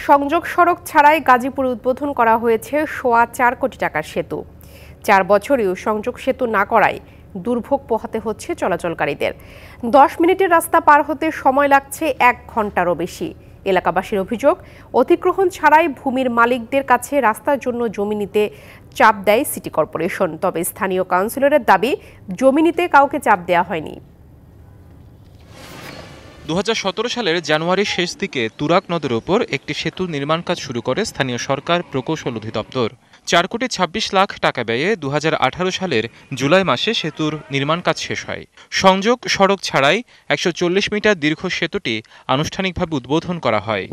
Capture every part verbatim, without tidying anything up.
সংযোগ সড়ক ছাড়াই গাজীপুরে উদ্বোধন করা হয়েছে সোয়া চার কোটি টাকার সেতু। চার বছরেও সংযোগ সেতু না করায় দুর্ভোগ পোহাতে হচ্ছে চলাচলকারীদের। দশ মিনিটের রাস্তা পার হতে সময় লাগছে এক ঘন্টারও বেশি। এলাকাবাসীর অভিযোগ, অধিগ্রহণ ছাড়াই ভূমির মালিকদের কাছে রাস্তার জন্য জমি নিতে চাপ দেয় সিটি কর্পোরেশন। তবে স্থানীয় কাউন্সিলরের দাবি, জমি নিতে কাউকে চাপ দেওয়া হয়নি। দু হাজার সতেরো সালের জানুয়ারির শেষ দিকে তুরাগ নদের ওপর একটি সেতু নির্মাণ কাজ শুরু করে স্থানীয় সরকার প্রকৌশল অধিদপ্তর। চার কোটি ছাব্বিশ লাখ টাকা ব্যয়ে দু হাজার আঠারো সালের জুলাই মাসে সেতুর নির্মাণ কাজ শেষ হয়। সংযোগ সড়ক ছাড়াই একশো চল্লিশ মিটার দীর্ঘ সেতুটি আনুষ্ঠানিকভাবে উদ্বোধন করা হয়।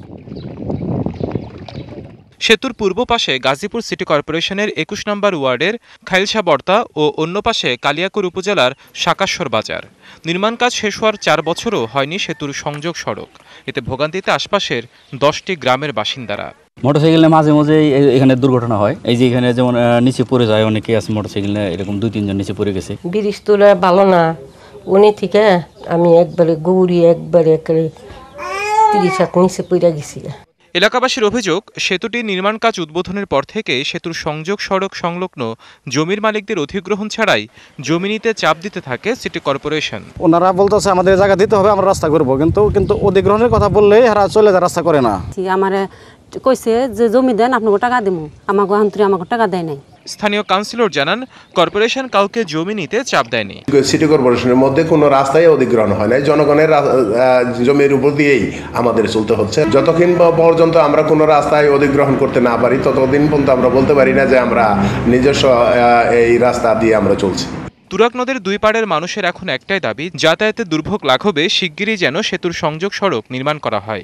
সেতুর পূর্ব পাশে গাজীপুর সিটি কর্পোরেশনের একুশ নম্বর ওয়ার্ডের খাইলসা বর্তা ও অন্য পাশে কালিয়াকৈর উপজেলার শাকাশ্বর বাজার। নির্মাণ কাজ শেষ হওয়ার চার বছরও হয়নি সেতুর সংযোগ সড়ক। এতে ভোগান্তিতে আশপাশের দশটি গ্রামের বাসিন্দারা। মোটরসাইকেলে মাঝে মাঝে এখানে দুর্ঘটনা হয়। এই যে এখানে যেমন নিচে পড়ে যায়, অনেকে আছে মোটরসাইকেলে এরকম দুই তিনজন নিচে পড়ে গেছে। ব্রিজ তোলা ভালো না, উনি থেকে আমি একবারে গৌরী একবারে তিরিশ হাত নিচে পড়ে গেছি। এলাকাবাসীর অভিযোগ, সেতুটির নির্মাণ কাজ উদ্বোধনের পর থেকে সেতুর সংযোগ সড়ক সংলগ্ন জমির মালিকদের অধিগ্রহণ ছাড়াই জমি নিতে চাপ দিতে থাকে সিটি কর্পোরেশন। ওনারা বলতেছে আমাদের জায়গা দিতে হবে, আমরা রাস্তা করবো, কিন্তু কিন্তু অধিগ্রহণের কথা বললেই এরা চলে যায়, রাস্তা করে না। আমার কইছে যে জমি দেন, আপনাকে টাকা দেবো, আমাকে অন্তরে আমাকে টাকা দেয় নাই। স্থানীয় কাউন্সিলর জানান, কর্পোরেশন কাউকে জমি নিতে চাপ দেয়নি। সিটি কর্পোরেশনের মধ্যে কোনো রাস্তায় অধিগ্রহণ হয় নাই, জনগণের জমির উপর দিয়েই আমাদের চলতে হচ্ছে। যতক্ষণ পর্যন্ত আমরা কোনো রাস্তায় অধিগ্রহণ করতে না পারি, ততদিন পর্যন্ত আমরা বলতে পারি না যে আমরা নিজস্ব এই রাস্তা দিয়ে আমরা চলছি। তুরাগ নদের দুই পাড়ের মানুষের এখন একটাই দাবি, যাতায়াতের দুর্ভোগ লাঘবে শিগগিরই যেন সেতুর সংযোগ সড়ক নির্মাণ করা হয়।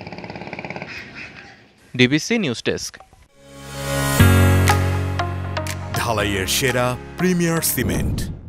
DBC news desk. ঢালাইয়ের সেরা প্রিমিয়ার সিমেন্ট।